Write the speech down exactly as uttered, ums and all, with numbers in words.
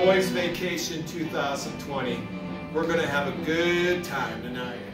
Boys Vacation two thousand twenty. We're going to have a good time tonight.